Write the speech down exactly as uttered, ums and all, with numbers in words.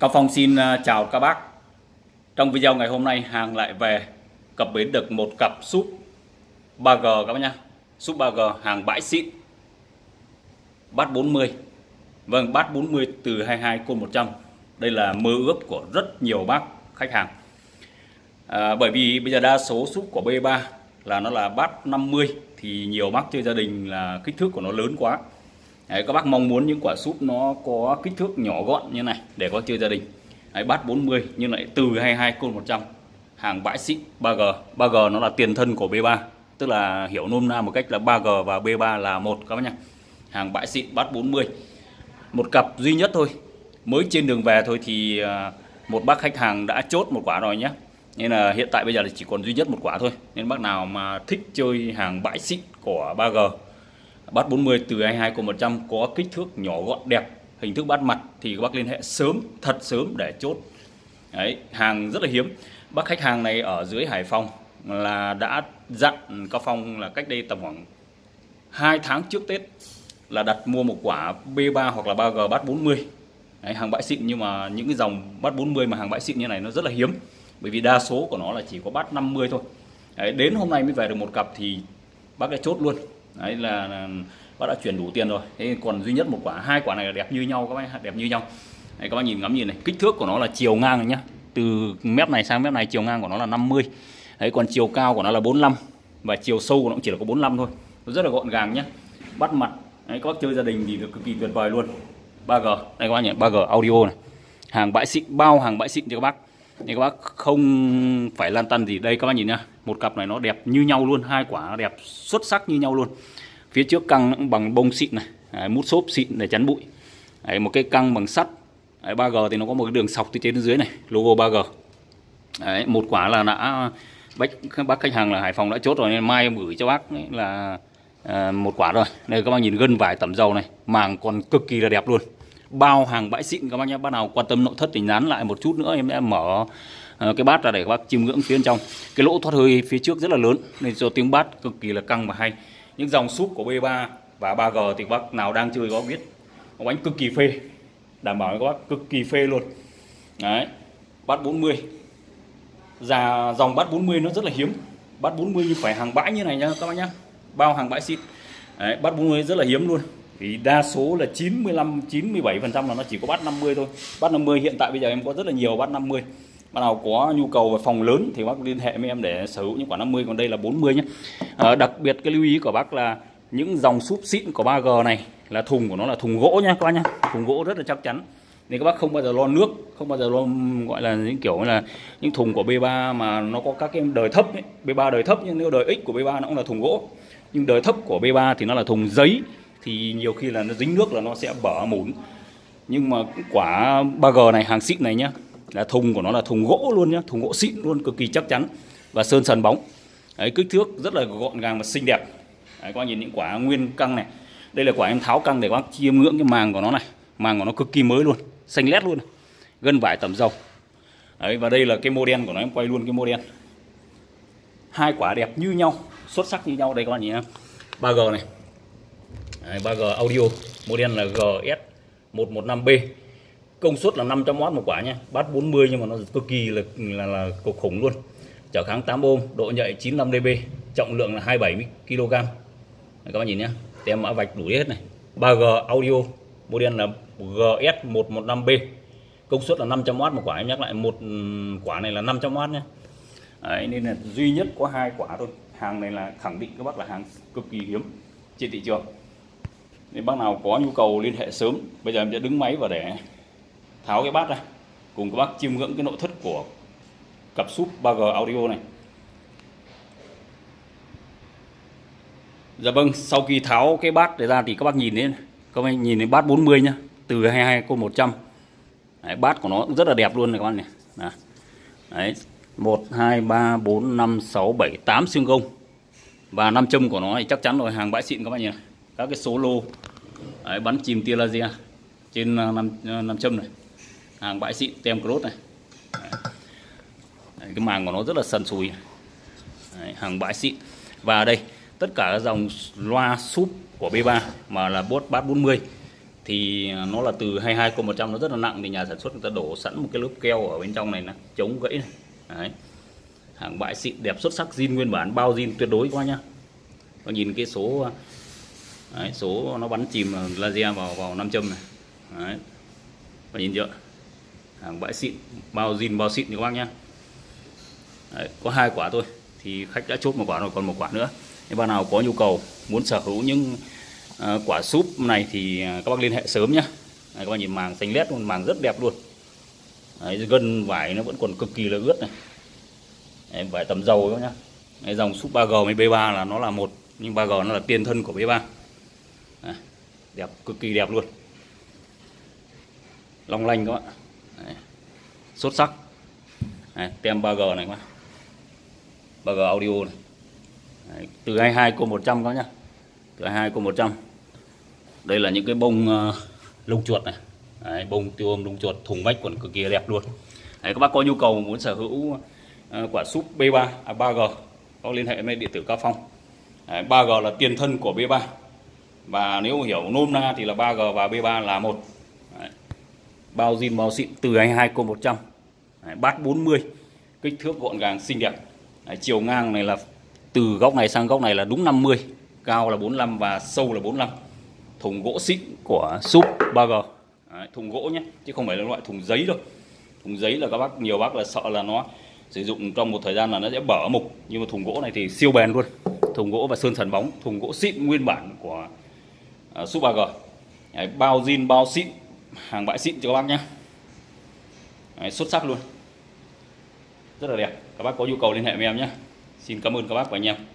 Cao Phong xin chào các bác. Trong video ngày hôm nay hàng lại về cập bến được một cặp súp ba G các bác nhá. Súp ba G hàng bãi xịn, bát bốn mươi. Vâng, bát bốn mươi từ hai mươi hai côn một trăm. Đây là mơ ước của rất nhiều bác khách hàng. À, bởi vì bây giờ đa số súp của B ba là nó là bát năm mươi, thì nhiều bác chơi gia đình là kích thước của nó lớn quá. Đấy, các bác mong muốn những quả súp nó có kích thước nhỏ gọn như này để có chơi gia đình. Đấy, bát bốn mươi nhưng lại từ hai mươi hai côn một trăm, hàng bãi xịn ba G. ba G nó là tiền thân của B ba, tức là hiểu nôm na một cách là ba G và B ba là một các bác nhá. Hàng bãi xịn bát bốn mươi, một cặp duy nhất thôi, mới trên đường về thôi thì một bác khách hàng đã chốt một quả rồi nhé. Nên là hiện tại bây giờ thì chỉ còn duy nhất một quả thôi. Nên bác nào mà thích chơi hàng bãi xịn của ba G, bát bốn mươi từ hai mươi hai côn một trăm có kích thước nhỏ gọn đẹp, hình thức bát mặt thì các bác liên hệ sớm, thật sớm để chốt. Đấy, hàng rất là hiếm. Bác khách hàng này ở dưới Hải Phòng là đã dặn Cao Phong là cách đây tầm khoảng hai tháng trước Tết là đặt mua một quả B ba hoặc là ba G bát bốn mươi. Đấy, hàng bãi xịn, nhưng mà những cái dòng bát bốn mươi mà hàng bãi xịn như này nó rất là hiếm, bởi vì đa số của nó là chỉ có bát năm mươi thôi. Đấy, đến hôm nay mới về được một cặp thì bác đã chốt luôn. Đấy là, là bác đã chuyển đủ tiền rồi. Thế còn duy nhất một quả, hai quả này là đẹp như nhau các bác, đẹp như nhau. Đấy, các bác nhìn ngắm nhìn này, kích thước của nó là chiều ngang này nhá, từ mép này sang mép này chiều ngang của nó là năm mươi. Đấy, còn chiều cao của nó là bốn mươi lăm và chiều sâu của nó cũng chỉ là có bốn mươi lăm thôi. Nó rất là gọn gàng nhá. Bắt mặt. Đấy, các bác chơi gia đình thì được cực kỳ tuyệt vời luôn. ba G, đây các bác nhỉ, ba G audio này. Hàng bãi xịn, bao hàng bãi xịn cho các bác. Đây các bác không phải lăn tăn gì. Đây các bác nhìn nhá, một cặp này nó đẹp như nhau luôn, hai quả đẹp xuất sắc như nhau luôn. Phía trước căng bằng bông xịn này, đấy, mút xốp xịn để chắn bụi. Đấy, một cái căng bằng sắt. Đấy, ba G thì nó có một cái đường sọc từ trên đến dưới này, logo ba G. Đấy, một quả là đã bác, bác khách hàng là Hải Phòng đã chốt rồi, nên mai em gửi cho bác ấy là à, một quả rồi. Đây các bác nhìn gân vải tẩm dầu này, màng còn cực kỳ là đẹp luôn. Bao hàng bãi xịn các bác nhé. Bác nào quan tâm nội thất thì nhắn lại một chút nữa em sẽ mở uh, cái bát ra để các bác chiêm ngưỡng phía bên trong. Cái lỗ thoát hơi phía trước rất là lớn nên cho tiếng bát cực kỳ là căng và hay. Những dòng súp của B ba và ba G thì các bác nào đang chơi có biết, có bánh cực kỳ phê, đảm bảo các bác cực kỳ phê luôn. Đấy, bát bốn mươi, già dòng bát bốn mươi nó rất là hiếm. Bát bốn mươi nhưng phải hàng bãi như này nhá các bác nhá, bao hàng bãi xịn. Đấy, bát bốn mươi rất là hiếm luôn. Thì đa số là chín mươi lăm chín mươi bảy phần trăm là nó chỉ có bát năm mươi thôi. Bát năm mươi hiện tại bây giờ em có rất là nhiều bát năm mươi. Bác nào có nhu cầu về phòng lớn thì bác liên hệ với em để sở hữu những quả năm mươi, còn đây là bốn mươi nhé. À, đặc biệt cái lưu ý của bác là những dòng súp xịn của ba G này là thùng của nó là thùng gỗ nha các bác nhá, thùng gỗ rất là chắc chắn. Nên các bác không bao giờ lo nước, không bao giờ lo gọi là những kiểu là những thùng của B ba mà nó có các cái đời thấp ấy. B ba đời thấp, nhưng nếu đời X của B ba nó cũng là thùng gỗ, nhưng đời thấp của B ba thì nó là thùng giấy, thì nhiều khi là nó dính nước là nó sẽ bở mủn. Nhưng mà quả ba G này, hàng xịn này nhá, là thùng của nó là thùng gỗ luôn nhá, thùng gỗ xịn luôn, cực kỳ chắc chắn và sơn sần bóng. Đấy, kích thước rất là gọn gàng và xinh đẹp. Đấy, các bác nhìn những quả nguyên căng này. Đây là quả em tháo căng để các bác chiêm ngưỡng cái màng của nó này, màng của nó cực kỳ mới luôn, xanh lét luôn, gân vải tẩm dầu. Đấy, và đây là cái model của nó, em quay luôn cái model. Hai quả đẹp như nhau, xuất sắc như nhau. Đây các bạn nhìn nhá, ba G này. Đấy, ba G audio, model là G S một một năm B, công suất là năm trăm oát một quả nha. Bát bốn mươi nhưng mà nó cực kỳ là là, là cực khủng luôn. Trở kháng tám ôm, độ nhạy chín mươi lăm dB, trọng lượng là hai mươi bảy ki lô gam. Đấy, các bạn nhìn nhá, tem mã vạch đủ hết này. ba G audio, model là G S một một năm B, công suất là năm trăm oát một quả. Em nhắc lại, một quả này là năm trăm oát nhé. Đấy, nên là duy nhất có hai quả thôi. Hàng này là khẳng định các bác là hàng cực kỳ hiếm trên thị trường. Nên bác nào có nhu cầu liên hệ sớm. Bây giờ em sẽ đứng máy vào để tháo cái bát ra, cùng các bác chiêm ngưỡng cái nội thất của cặp súp ba G audio này. Dạ vâng, sau khi tháo cái bát này ra thì các bác nhìn đến, các bác nhìn đến bát bốn mươi nhá, từ hai mươi hai côn một trăm. Đấy, bát của nó cũng rất là đẹp luôn này các bác này. Đấy. Đấy, một, hai, ba, bốn, năm, sáu, bảy, tám xương gông. Và nam châm của nó thì chắc chắn rồi, hàng bãi xịn các bác nhìn. Các cái số lô. Đấy, bắn chìm tia laser trên nam, nam châm này. Hàng bãi xịn, tem cross này. Đấy. Đấy, cái màng của nó rất là sần sùi. Đấy, hàng bãi xịn. Và đây, tất cả các dòng loa súp của B ba mà là bốt bát bốn mươi thì nó là từ hai mươi hai côn một trăm, nó rất là nặng, thì nhà sản xuất người ta đổ sẵn một cái lớp keo ở bên trong này nó chống gãy này. Đấy. Hàng bãi xịn đẹp xuất sắc, zin nguyên bản, bao zin tuyệt đối quá nhá. Có nhìn cái số đấy, số nó bắn chìm laser vào vào nam châm này. Đấy. Có nhìn chưa? Hàng bãi xịn, bao zin bao xịn các bác nhá. Đấy, có hai quả thôi thì khách đã chốt một quả rồi, còn một quả nữa. Nếu bạn nào có nhu cầu muốn sở hữu những uh, quả súp này thì các bác liên hệ sớm nhá. Đấy, các bác nhìn màng xanh lét luôn, màng rất đẹp luôn. Đấy, gân vải nó vẫn còn cực kỳ là ướt này. Đấy, vải tầm dầu đó nhá. Đấy, dòng súp ba G với B ba là nó là một, nhưng ba G nó là tiền thân của B ba. Đấy, đẹp, cực kỳ đẹp luôn, long lanh các bạn. Đấy, xuất sắc. Đấy, tem ba G này các bạn, ba G audio này. Đấy, từ hai mươi hai côn một trăm các nhá, từ hai mươi hai côn một trăm. Đây là những cái bông uh, lông chuột này. Đấy, bông tiêu âm lông chuột, thùng vách còn cực kỳ đẹp luôn. Đấy, các bác có nhu cầu muốn sở hữu uh, quả súp B ba, à, ba G có liên hệ với điện tử Cao Phong. Đấy, ba G là tiền thân của B ba, và nếu hiểu nôm na thì là ba G và B ba là một. Đấy, bao zin bao xịn, từ hai mươi hai côn một trăm. Đấy, bát bốn mươi, kích thước gọn gàng xinh đẹp. Đấy, chiều ngang này là từ góc này sang góc này là đúng năm mươi, cao là bốn mươi lăm và sâu là bốn mươi lăm. Thùng gỗ xịn của súp ba G. Đấy, thùng gỗ nhé, chứ không phải là loại thùng giấy đâu. Thùng giấy là các bác, nhiều bác là sợ là nó sử dụng trong một thời gian là nó sẽ bở mục, nhưng mà thùng gỗ này thì siêu bền luôn. Thùng gỗ và sơn sần bóng, thùng gỗ xịn nguyên bản của uh, súp ba G. Đấy, bao zin bao xịn, hàng bãi xịn cho các bác nhé. Đấy, xuất sắc luôn, rất là đẹp. Các bác có nhu cầu liên hệ với em nhé. Xin cảm ơn các bác và anh em.